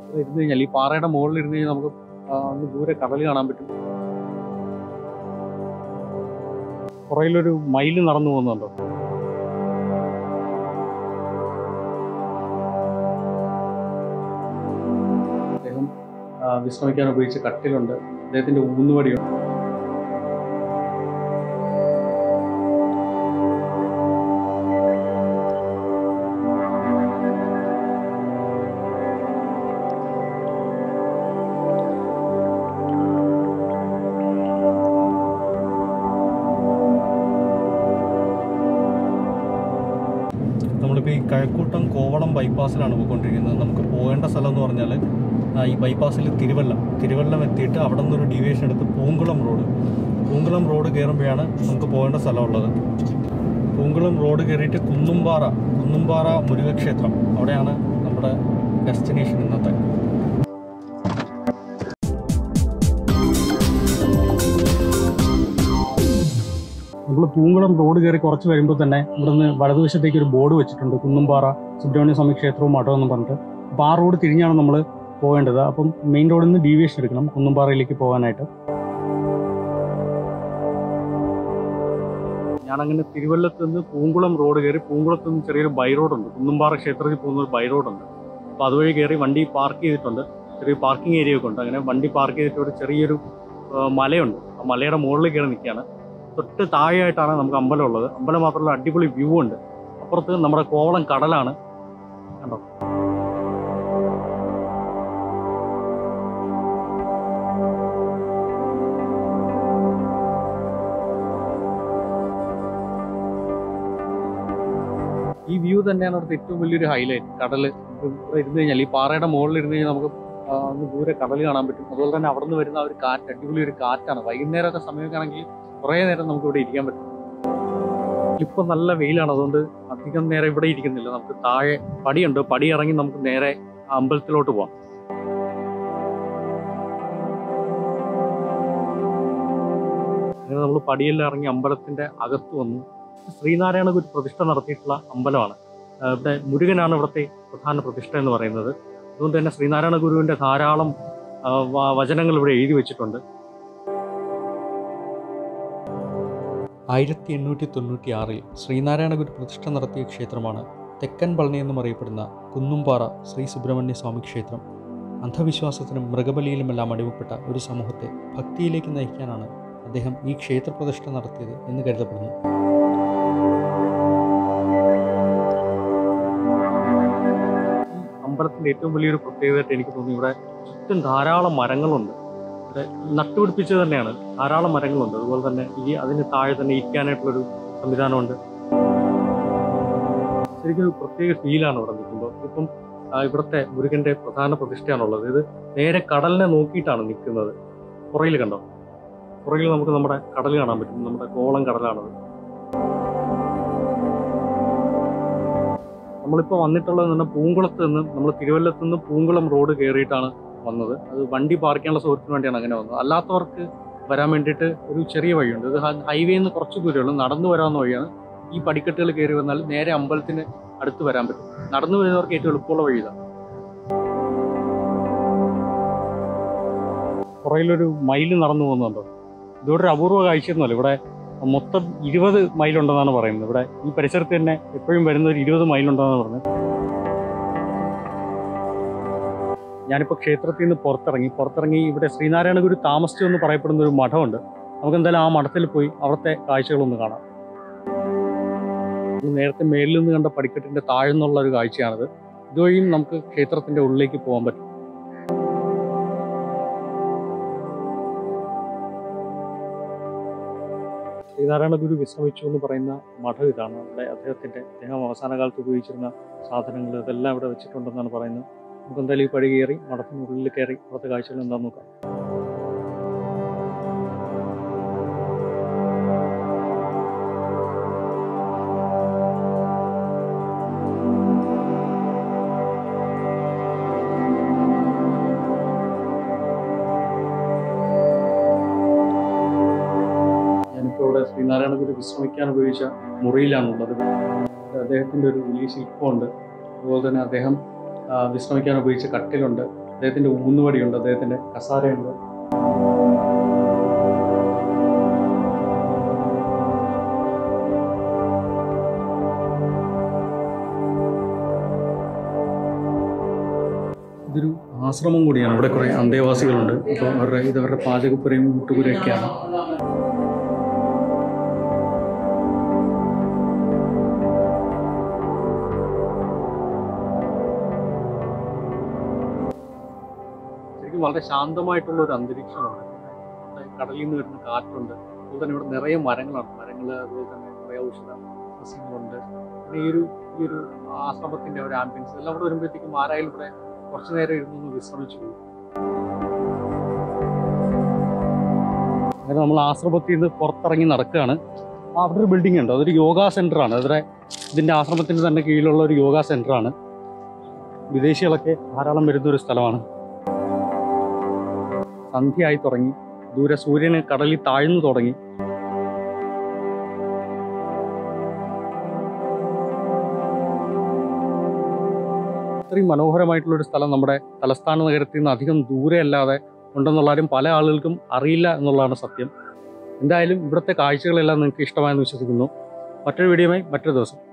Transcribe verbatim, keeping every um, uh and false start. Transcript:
ഇരുന്ന് കഴിഞ്ഞാൽ ഈ പാറയുടെ മുകളിൽ ഇരുന്ന് കഴിഞ്ഞാൽ നമുക്ക് അങ്ങ് ദൂരെ കടൽ കാണാൻ പറ്റും. പുറയിലൊരു മയില് നടന്നു പോകുന്നുണ്ടോ? അദ്ദേഹം വിശ്രമിക്കാൻ ഉപയോഗിച്ച കട്ടിലുണ്ട്, അദ്ദേഹത്തിന്റെ ഊന്നുവടിയുണ്ട്. നമ്മളിപ്പോൾ ഈ കഴക്കൂട്ടം കോവളം ബൈപ്പാസിലാണ് പോയിക്കൊണ്ടിരിക്കുന്നത്. നമുക്ക് പോകേണ്ട സ്ഥലം എന്ന് പറഞ്ഞാൽ ഈ ബൈപ്പാസിൽ തിരുവല്ലം തിരുവല്ലം എത്തിയിട്ട് അവിടെ നിന്നൊരു ഡീവിയേഷൻ എടുത്ത് പൂങ്കുളം റോഡ് പൂങ്കുളം റോഡ് കയറുമ്പോഴാണ് നമുക്ക് പോകേണ്ട സ്ഥലമുള്ളത്. പൂങ്കുളം റോഡ് കയറിയിട്ട് കുന്നുംപാറ കുന്നുംപാറ മുരുകക്ഷേത്രം, അവിടെയാണ് നമ്മുടെ ഡെസ്റ്റിനേഷൻ ഇന്നത്തെ. നമ്മൾ പൂങ്കുളം റോഡ് കയറി കുറച്ച് വരുമ്പോൾ തന്നെ ഇവിടുന്ന് വലതുവശത്തേക്ക് ഒരു ബോർഡ് വെച്ചിട്ടുണ്ട്, കുന്നുംപാറ സുബ്രഹ്മണ്യ സ്വാമി ക്ഷേത്രവും മഠം എന്ന് പറഞ്ഞിട്ട്. അപ്പോൾ ആ റോഡ് തിരിഞ്ഞാണ് നമ്മൾ പോകേണ്ടത്. അപ്പം മെയിൻ റോഡിൽ നിന്ന് ഡീവിയേഷൻ എടുക്കണം കുന്നുംപാറയിലേക്ക് പോകാനായിട്ട്. ഞാനങ്ങനെ തിരുവല്ലത്ത് നിന്ന് പൂങ്കുളം റോഡ് കയറി, പൂങ്കുളത്ത് നിന്ന് ചെറിയൊരു ബൈ റോഡുണ്ട്, കുന്നുംപാറ ക്ഷേത്രത്തിൽ പോകുന്ന ഒരു ബൈ റോഡുണ്ട്. അപ്പോൾ അതുവഴി കയറി വണ്ടി പാർക്ക് ചെയ്തിട്ടുണ്ട്. ചെറിയ പാർക്കിംഗ് ഏരിയ ഒക്കെ ഉണ്ട്. അങ്ങനെ വണ്ടി പാർക്ക് ചെയ്തിട്ട് ഒരു ചെറിയൊരു മലയുണ്ട്. ആ മലയുടെ മുകളിൽ കയറി നിൽക്കുകയാണ്. തൊട്ട് താഴെയായിട്ടാണ് നമുക്ക് അമ്പലം ഉള്ളത്. അമ്പലം മാത്രമല്ല, അടിപൊളി വ്യൂ ഉണ്ട്. അപ്പുറത്ത് നമ്മുടെ കോവളം കടലാണ്, കണ്ടോ. ഈ വ്യൂ തന്നെയാണ് അവിടുത്തെ ഏറ്റവും വലിയൊരു ഹൈലൈറ്റ്. കടൽ ഇരുന്ന് കഴിഞ്ഞാൽ ഈ പാറയുടെ മുകളിൽ ഇരുന്ന് കഴിഞ്ഞാൽ നമുക്ക് അങ്ങ് ദൂരെ കടൽ കാണാൻ പറ്റും. അതുപോലെ തന്നെ അവിടെ നിന്ന് വരുന്ന ഒരു കാറ്റ്, അടിപൊളി ഒരു കാറ്റാണ്. വൈകുന്നേരമൊക്കെ സമയമൊക്കെ ആണെങ്കിൽ കുറേ നേരം നമുക്ക് ഇവിടെ ഇരിക്കാൻ പറ്റും. ഇപ്പം നല്ല വെയിലാണ്, അതുകൊണ്ട് അധികം നേരം ഇവിടെ ഇരിക്കുന്നില്ല. നമുക്ക് താഴെ പടിയുണ്ട്, പടി ഇറങ്ങി നമുക്ക് നേരെ അമ്പലത്തിലോട്ട് പോവാം. അങ്ങനെ നമ്മൾ പടിയെല്ലാം ഇറങ്ങി അമ്പലത്തിന്റെ അകത്ത് വന്നു. ശ്രീനാരായണ ഗുരു പ്രതിഷ്ഠ നടത്തിയിട്ടുള്ള അമ്പലമാണ്. ഇവിടെ മുരുകനാണ് ഇവിടുത്തെ പ്രധാന പ്രതിഷ്ഠ എന്ന് പറയുന്നത്. അതുകൊണ്ട് തന്നെ ശ്രീനാരായണ ഗുരുവിന്റെ ധാരാളം വചനങ്ങൾ ഇവിടെ എഴുതി വെച്ചിട്ടുണ്ട്. ആയിരത്തി എണ്ണൂറ്റി തൊണ്ണൂറ്റി ആറിൽ ശ്രീനാരായണ ഗുരു പ്രതിഷ്ഠ നടത്തിയ ക്ഷേത്രമാണ് തെക്കൻ പളനി എന്നും അറിയപ്പെടുന്ന കുന്നുംപാറ ശ്രീ സുബ്രഹ്മണ്യ സ്വാമി ക്ഷേത്രം. അന്ധവിശ്വാസത്തിനും മൃഗബലിയിലുമെല്ലാം അടിമപ്പെട്ട ഒരു സമൂഹത്തെ ഭക്തിയിലേക്ക് നയിക്കാനാണ് അദ്ദേഹം ഈ ക്ഷേത്ര പ്രതിഷ്ഠ നടത്തിയത് എന്ന് കരുതപ്പെടുന്നു. അമ്പലത്തിന്റെ ഏറ്റവും വലിയൊരു പ്രത്യേകതയായിട്ട് എനിക്ക് തോന്നി, ഇവിടെ ചുറ്റും ധാരാളം മരങ്ങളുണ്ട്. ഇവിടെ നട്ടുപിടിപ്പിച്ചത് തന്നെയാണ്, ധാരാളം മരങ്ങളുണ്ട്. അതുപോലെ തന്നെ ഈ അതിന് താഴെ തന്നെ ഇരിക്കാനായിട്ടുള്ളൊരു സംവിധാനമുണ്ട്. ശരിക്കും ഒരു പ്രത്യേക ഫീലാണ് ഇവിടെ നിൽക്കുമ്പോൾ. ഇപ്പം ഇവിടുത്തെ മുരുകന്റെ പ്രധാന പ്രതിഷ്ഠയാണുള്ളത്. ഇത് നേരെ കടലിനെ നോക്കിയിട്ടാണ് നിൽക്കുന്നത്. പുറയിൽ കണ്ടോ, പുറകിൽ നമുക്ക് നമ്മുടെ കടൽ കാണാൻ പറ്റും. നമ്മുടെ കോവളം കടലാണത്. നമ്മളിപ്പോൾ വന്നിട്ടുള്ളത് എന്ന് പറഞ്ഞാൽ പൂങ്കുളത്ത് നിന്ന്, നമ്മൾ തിരുവല്ലത്ത് നിന്ന് പൂങ്കുളം റോഡ് കയറിയിട്ടാണ് വന്നത്. അത് വണ്ടി പാർക്ക് ചെയ്യാനുള്ള സൗകര്യത്തിന് വേണ്ടിയാണ് അങ്ങനെ വന്നത്. അല്ലാത്തവർക്ക് വരാൻ വേണ്ടിയിട്ട് ഒരു ചെറിയ വഴിയുണ്ട്. ഇത് ഹൈവേയിൽ നിന്ന് കുറച്ച് ദൂരമുള്ളൂ, നടന്നു വരാവുന്ന വഴിയാണ്. ഈ പടിക്കെട്ടുകൾ കയറി വന്നാൽ നേരെ അമ്പലത്തിന് അടുത്ത് വരാൻ പറ്റും. നടന്നു വരുന്നവർക്ക് ഏറ്റവും എളുപ്പമുള്ള വഴി ഇതാണ്. പുറയിലൊരു മയില് നടന്നു പോകുന്നുണ്ടോ? ഇതോടെ ഒരു അപൂർവ കാഴ്ചയൊന്നുമല്ല. ഇവിടെ മൊത്തം ഇരുപത് മൈലുണ്ടെന്നാണ് പറയുന്നത്. ഇവിടെ ഈ പരിസരത്ത് തന്നെ എപ്പോഴും വരുന്ന ഒരു ഇരുപത് മൈലുണ്ടെന്നാണ് പറഞ്ഞത്. ഞാനിപ്പോൾ ക്ഷേത്രത്തിൽ നിന്ന് പുറത്തിറങ്ങി പുറത്തിറങ്ങി ഇവിടെ ശ്രീനാരായണ ഗുരു താമസിച്ചു എന്ന് പറയപ്പെടുന്ന ഒരു മഠമുണ്ട്. നമുക്ക് എന്തായാലും ആ മഠത്തിൽ പോയി അവിടുത്തെ കാഴ്ചകളൊന്ന് കാണാം. നേരത്തെ മേലിൽ നിന്ന് കണ്ട പടിക്കെട്ടിന്റെ താഴ്ന്നുള്ള ഒരു കാഴ്ചയാണിത്. ഇതുവഴിയും നമുക്ക് ക്ഷേത്രത്തിന്റെ ഉള്ളിലേക്ക് പോകാൻ പറ്റും. ശ്രീനാരായണ ഗുരു വിശ്രമിച്ചു എന്ന് പറയുന്ന മഠം ഇതാണ്. അവിടെ അദ്ദേഹത്തിന്റെ അദ്ദേഹം അവസാന കാലത്ത് ഉപയോഗിച്ചിരുന്ന സാധനങ്ങൾ ഇതെല്ലാം ഇവിടെ വെച്ചിട്ടുണ്ടെന്നാണ് പറയുന്നത്. നമുക്ക് എന്തായാലും ഈ പടി കയറി മഠത്തിനുള്ളിൽ കയറി അവിടുത്തെ കാഴ്ചകൾ എന്താണെന്ന് നോക്കാം. ശ്രീനാരായണ ഗുരു വിശ്രമിക്കാൻ ഉപയോഗിച്ച മുറിയിലാണുള്ളത്. അദ്ദേഹത്തിൻ്റെ ഒരു വലിയ ശില്പമുണ്ട്. അതുപോലെ തന്നെ അദ്ദേഹം വിശ്രമിക്കാൻ ഉപയോഗിച്ച കട്ടിലുണ്ട്. അദ്ദേഹത്തിൻ്റെ ഊന്നുവടിയുണ്ട്, അദ്ദേഹത്തിൻ്റെ കസാരയുണ്ട്. ഇതൊരു ആശ്രമം കൂടിയാണ്. ഇവിടെ കുറേ അന്തേവാസികളുണ്ട്. അപ്പോൾ അവരുടെ ഇതവരുടെ പാചകപ്പുരയും ഊട്ടുപുരയൊക്കെയാണ്. ശരിക്കും വളരെ ശാന്തമായിട്ടുള്ള ഒരു അന്തരീക്ഷമാണ്. കടലിൽ നിന്ന് വരുന്ന കാറ്റുണ്ട്. അതുപോലെ തന്നെ ഇവിടെ നിറയെ മരങ്ങളാണ്. മരങ്ങൾ അതുപോലെ തന്നെ കുറേ ഔഷധ സസ്യങ്ങളുണ്ട്. പിന്നെ ഈ ഒരു ഈ ഒരു ആശ്രമത്തിൻ്റെ ഒരു ആംബിയൻസ് എല്ലാം ഇവിടെ വരുമ്പോഴത്തേക്കും ആരായാലും ഇവിടെ കുറച്ചു നേരം ഇരുന്നൊന്ന് വിശ്രമിച്ചു പോകും. അങ്ങനെ നമ്മൾ ആശ്രമത്തിൽ നിന്ന് പുറത്തിറങ്ങി നടക്കുകയാണ്. അവിടെ ഒരു ബിൽഡിംഗ് ഉണ്ട്, അതൊരു യോഗാ സെൻ്ററാണ്. അതിലെ ഇതിൻ്റെ ആശ്രമത്തിൻ്റെ തന്നെ കീഴിലുള്ള ഒരു യോഗാ സെൻ്ററാണ്. വിദേശികളൊക്കെ ധാരാളം വരുന്ന ഒരു സ്ഥലമാണ്. സന്ധ്യയായി തുടങ്ങി. ദൂരെ സൂര്യന് കടലിൽ താഴ്ന്നു തുടങ്ങി. ഇത്രയും മനോഹരമായിട്ടുള്ളൊരു സ്ഥലം നമ്മുടെ തലസ്ഥാന നഗരത്തിൽ നിന്ന് അധികം ദൂരെ അല്ലാതെ ഉണ്ടെന്നുള്ളവരും പല ആളുകൾക്കും അറിയില്ല എന്നുള്ളതാണ് സത്യം. എന്തായാലും ഇവിടുത്തെ കാഴ്ചകളെല്ലാം നിങ്ങൾക്ക് ഇഷ്ടമായെന്ന് വിശ്വസിക്കുന്നു. മറ്റൊരു വീഡിയോയുമായി മറ്റൊരു ദിവസം.